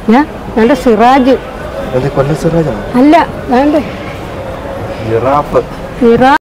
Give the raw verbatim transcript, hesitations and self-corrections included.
ഞാൻ വേണ്ട സിറാജ്. കൊല്ലം സിറാജാണ് അല്ല വേണ്ട ജിറാഫ്. സിറാ